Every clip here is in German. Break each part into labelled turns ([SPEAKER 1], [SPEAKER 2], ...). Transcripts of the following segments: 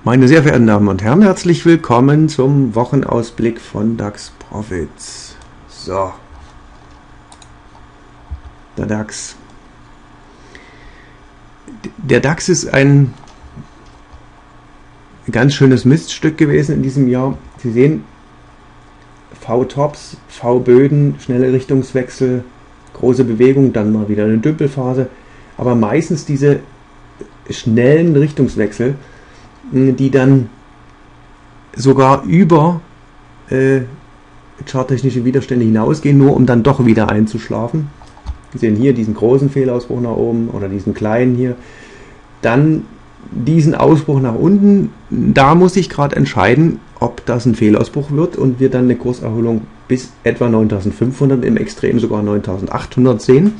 [SPEAKER 1] Meine sehr verehrten Damen und Herren, herzlich willkommen zum Wochenausblick von DAX Profits. So, der DAX. Der DAX ist ein ganz schönes Miststück gewesen in diesem Jahr. Sie sehen, V-Tops, V-Böden, schnelle Richtungswechsel, große Bewegung, dann mal wieder eine Dümpelphase. Aber meistens diese schnellen Richtungswechsel, die dann sogar über charttechnische Widerstände hinausgehen, nur um dann doch wieder einzuschlafen. Sie sehen hier diesen großen Fehlausbruch nach oben oder diesen kleinen hier. Dann diesen Ausbruch nach unten. Da muss ich gerade entscheiden, ob das ein Fehlausbruch wird und wir dann eine Kurserholung bis etwa 9.500, im Extrem sogar 9.800 sehen.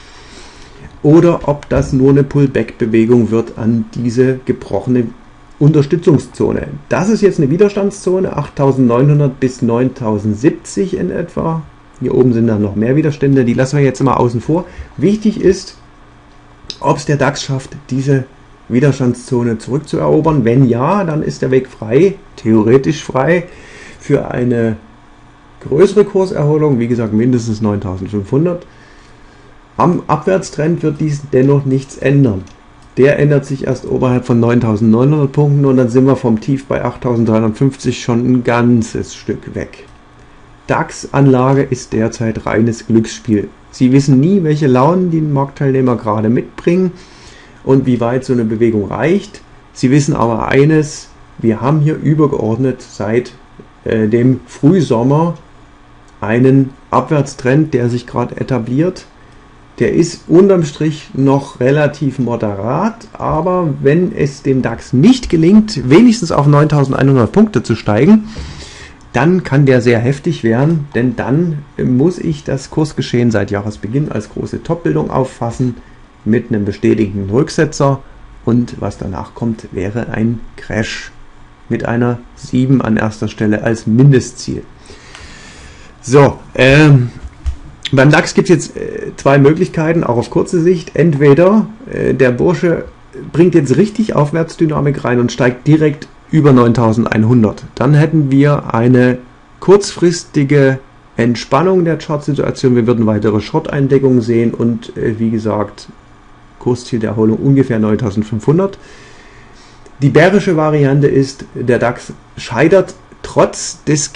[SPEAKER 1] Oder ob das nur eine Pullback-Bewegung wird an diese gebrochene Unterstützungszone. Das ist jetzt eine Widerstandszone, 8.900 bis 9.070 in etwa. Hier oben sind dann noch mehr Widerstände, die lassen wir jetzt mal außen vor. Wichtig ist, ob es der DAX schafft, diese Widerstandszone zurückzuerobern. Wenn ja, dann ist der Weg frei, theoretisch frei, für eine größere Kurserholung, wie gesagt mindestens 9.500. Am Abwärtstrend wird dies dennoch nichts ändern. Der ändert sich erst oberhalb von 9.900 Punkten und dann sind wir vom Tief bei 8.350 schon ein ganzes Stück weg. DAX-Anlage ist derzeit reines Glücksspiel. Sie wissen nie, welche Launen die Marktteilnehmer gerade mitbringen und wie weit so eine Bewegung reicht. Sie wissen aber eines, wir haben hier übergeordnet seit dem Frühsommer einen Abwärtstrend, der sich gerade etabliert. Der ist unterm Strich noch relativ moderat, aber wenn es dem DAX nicht gelingt, wenigstens auf 9.100 Punkte zu steigen, dann kann der sehr heftig werden, denn dann muss ich das Kursgeschehen seit Jahresbeginn als große Topbildung auffassen mit einem bestätigenden Rücksetzer und was danach kommt, wäre ein Crash mit einer 7 an erster Stelle als Mindestziel. So, beim DAX gibt es jetzt zwei Möglichkeiten, auch auf kurze Sicht. Entweder der Bursche bringt jetzt richtig Aufwärtsdynamik rein und steigt direkt über 9.100. Dann hätten wir eine kurzfristige Entspannung der Chartsituation. Wir würden weitere Short-Eindeckungen sehen und wie gesagt, Kursziel der Erholung ungefähr 9.500. Die bärische Variante ist, der DAX scheitert trotz des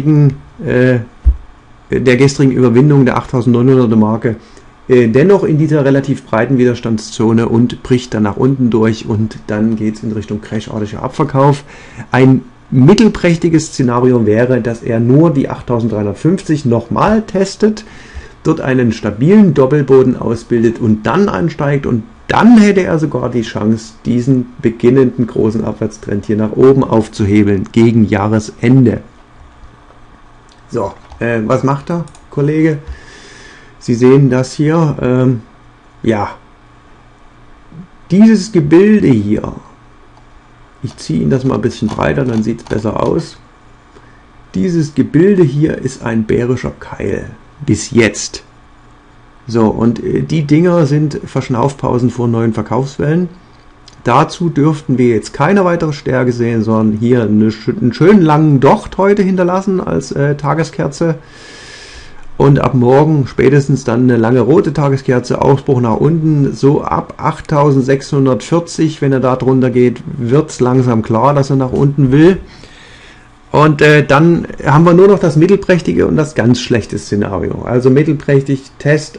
[SPEAKER 1] der gestrigen Überwindung der 8.900er Marke dennoch in dieser relativ breiten Widerstandszone und bricht dann nach unten durch und dann geht es in Richtung crashartiger Abverkauf. Ein mittelprächtiges Szenario wäre, dass er nur die 8.350 nochmal testet, dort einen stabilen Doppelboden ausbildet und dann ansteigt und dann hätte er sogar die Chance, diesen beginnenden großen Abwärtstrend hier nach oben aufzuhebeln gegen Jahresende. So, was macht der Kollege? Sie sehen das hier. Ja, dieses Gebilde hier, ich ziehe Ihnen das mal ein bisschen breiter, dann sieht es besser aus. Dieses Gebilde hier ist ein bärischer Keil, bis jetzt. So, und die Dinger sind Verschnaufpausen vor neuen Verkaufswellen. Dazu dürften wir jetzt keine weitere Stärke sehen, sondern hier einen schönen langen Docht heute hinterlassen als Tageskerze. Und ab morgen spätestens dann eine lange rote Tageskerze, Ausbruch nach unten, so ab 8.640, wenn er da drunter geht, wird es langsam klar, dass er nach unten will. Und dann haben wir nur noch das mittelprächtige und das ganz schlechte Szenario. Also mittelprächtig, Test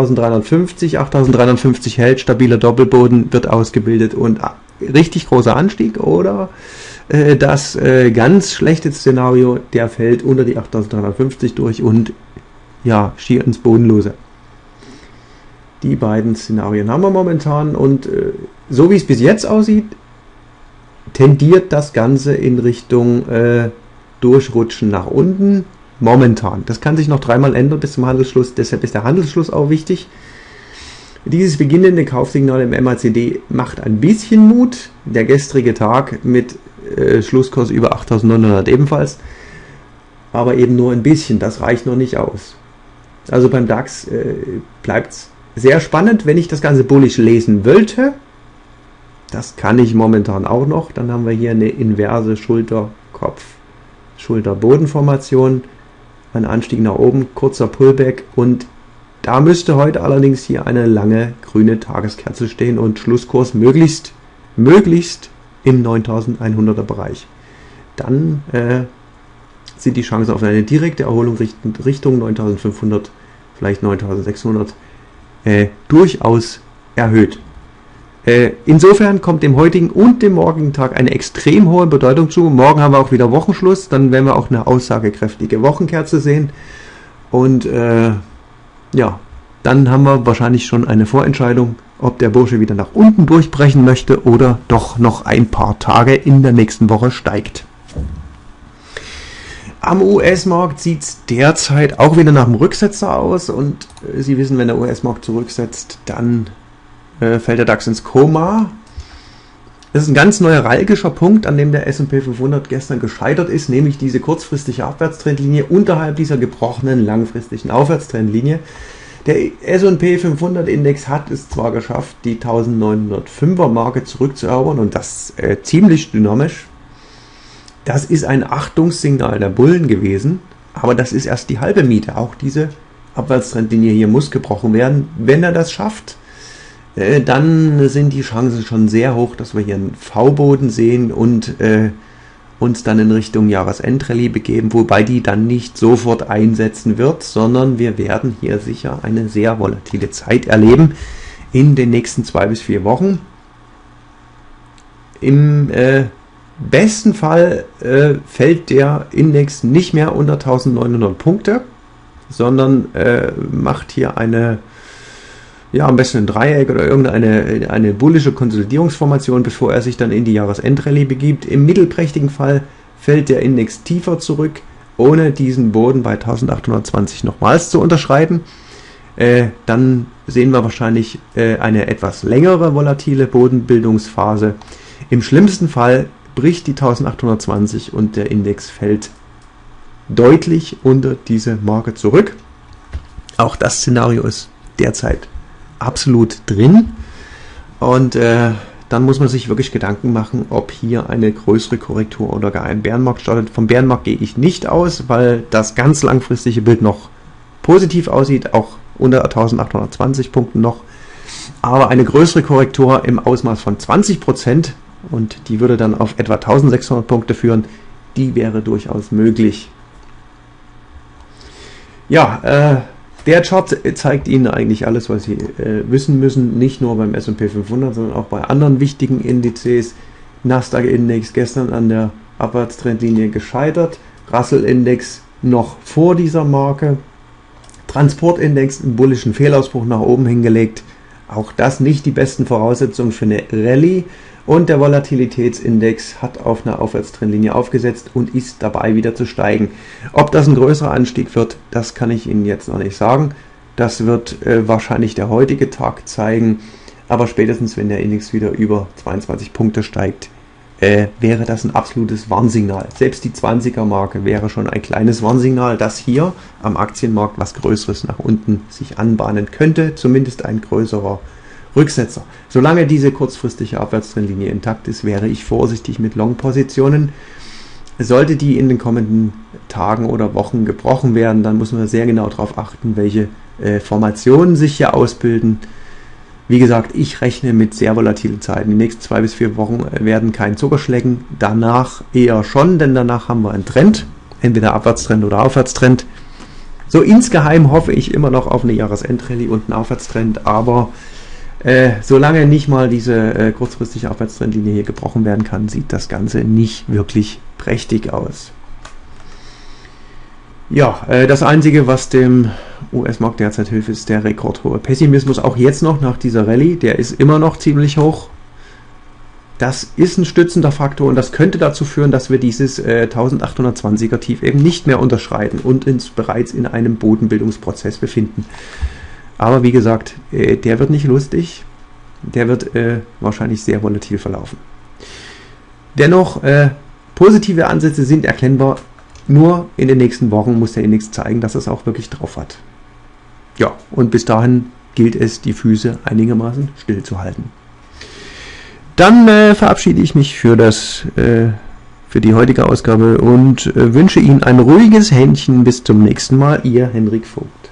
[SPEAKER 1] 8.350 hält, stabiler Doppelboden wird ausgebildet und richtig großer Anstieg. Oder das ganz schlechte Szenario, der fällt unter die 8.350 durch und ja, schier ins Bodenlose. Die beiden Szenarien haben wir momentan und so wie es bis jetzt aussieht, tendiert das Ganze in Richtung Durchrutschen nach unten momentan. Das kann sich noch dreimal ändern bis zum Handelsschluss, deshalb ist der Handelsschluss auch wichtig. Dieses beginnende Kaufsignal im MACD macht ein bisschen Mut. Der gestrige Tag mit Schlusskurs über 8.900 ebenfalls, aber eben nur ein bisschen, das reicht noch nicht aus. Also beim DAX bleibt es sehr spannend. Wenn ich das Ganze bullisch lesen wollte, Das kann ich momentan auch noch. Dann haben wir hier eine inverse Schulter-Kopf-Schulter-Boden-Formation. Ein Anstieg nach oben, kurzer Pullback und da müsste heute allerdings hier eine lange grüne Tageskerze stehen und Schlusskurs möglichst im 9100er Bereich. Dann sind die Chancen auf eine direkte Erholung Richtung 9500, vielleicht 9600 durchaus erhöht. Insofern kommt dem heutigen und dem morgigen Tag eine extrem hohe Bedeutung zu. Morgen haben wir auch wieder Wochenschluss, dann werden wir auch eine aussagekräftige Wochenkerze sehen. Und ja, dann haben wir wahrscheinlich schon eine Vorentscheidung, ob der Bursche wieder nach unten durchbrechen möchte oder doch noch ein paar Tage in der nächsten Woche steigt. Am US-Markt sieht es derzeit auch wieder nach dem Rücksetzer aus und Sie wissen, wenn der US-Markt zurücksetzt, dann fällt der DAX ins Koma. Das ist ein ganz neuralgischer Punkt, an dem der S&P 500 gestern gescheitert ist, nämlich diese kurzfristige Abwärtstrendlinie unterhalb dieser gebrochenen langfristigen Aufwärtstrendlinie. Der S&P 500 Index hat es zwar geschafft, die 1905er Marke zurückzuerobern und das ziemlich dynamisch. Das ist ein Achtungssignal der Bullen gewesen, aber das ist erst die halbe Miete. Auch diese Abwärtstrendlinie hier muss gebrochen werden. Wenn er das schafft, dann sind die Chancen schon sehr hoch, dass wir hier einen V-Boden sehen und uns dann in Richtung Jahresendrallye begeben, wobei die dann nicht sofort einsetzen wird, sondern wir werden hier sicher eine sehr volatile Zeit erleben in den nächsten 2 bis 4 Wochen. Im besten Fall fällt der Index nicht mehr unter 1900 Punkte, sondern macht hier am besten ein Dreieck oder irgendeine bullische Konsolidierungsformation, bevor er sich dann in die Jahresendrallye begibt. Im mittelprächtigen Fall fällt der Index tiefer zurück, ohne diesen Boden bei 1820 nochmals zu unterschreiten. Dann sehen wir wahrscheinlich eine etwas längere volatile Bodenbildungsphase. Im schlimmsten Fall bricht die 1820 und der Index fällt deutlich unter diese Marke zurück. Auch das Szenario ist derzeit absolut drin und dann muss man sich wirklich Gedanken machen, ob hier eine größere Korrektur oder gar ein Bärenmarkt startet. Vom Bärenmarkt gehe ich nicht aus, weil das ganz langfristige Bild noch positiv aussieht, auch unter 1820 Punkten noch, aber eine größere Korrektur im Ausmaß von 20% und die würde dann auf etwa 1600 Punkte führen, die wäre durchaus möglich. Ja, der Chart zeigt Ihnen eigentlich alles, was Sie wissen müssen, nicht nur beim S&P 500, sondern auch bei anderen wichtigen Indizes. Nasdaq-Index gestern an der Abwärtstrendlinie gescheitert, Russell-Index noch vor dieser Marke, Transportindex einen bullischen Fehlausbruch nach oben hingelegt, auch das nicht die besten Voraussetzungen für eine Rallye und der Volatilitätsindex hat auf einer Aufwärtstrendlinie aufgesetzt und ist dabei wieder zu steigen. Ob das ein größerer Anstieg wird, das kann ich Ihnen jetzt noch nicht sagen. Das wird wahrscheinlich der heutige Tag zeigen, aber spätestens wenn der Index wieder über 22 Punkte steigt, wäre das ein absolutes Warnsignal. Selbst die 20er Marke wäre schon ein kleines Warnsignal, dass hier am Aktienmarkt was Größeres nach unten sich anbahnen könnte, zumindest ein größerer Rücksetzer. Solange diese kurzfristige Abwärtstrendlinie intakt ist, wäre ich vorsichtig mit Long-Positionen. Sollte die in den kommenden Tagen oder Wochen gebrochen werden, dann muss man sehr genau darauf achten, welche Formationen sich hier ausbilden. Wie gesagt, ich rechne mit sehr volatilen Zeiten. Die nächsten 2 bis 4 Wochen werden kein Zuckerschlecken. Danach eher schon, denn danach haben wir einen Trend. Entweder Abwärtstrend oder Aufwärtstrend. So insgeheim hoffe ich immer noch auf eine Jahresendrallye und einen Aufwärtstrend, aber solange nicht mal diese kurzfristige Aufwärtstrendlinie hier gebrochen werden kann, sieht das Ganze nicht wirklich prächtig aus. Ja, das Einzige, was dem US-Markt derzeit hilft, ist der rekordhohe Pessimismus. Auch jetzt noch nach dieser Rallye, der ist immer noch ziemlich hoch. Das ist ein stützender Faktor und das könnte dazu führen, dass wir dieses 1820er Tief eben nicht mehr unterschreiten und uns bereits in einem Bodenbildungsprozess befinden. Aber wie gesagt, der wird nicht lustig, der wird wahrscheinlich sehr volatil verlaufen. Dennoch, positive Ansätze sind erkennbar, nur in den nächsten Wochen muss der Index zeigen, dass es auch wirklich drauf hat. Ja, und bis dahin gilt es, die Füße einigermaßen stillzuhalten. Dann verabschiede ich mich für die heutige Ausgabe und wünsche Ihnen ein ruhiges Händchen. Bis zum nächsten Mal. Ihr Henrik Vogt.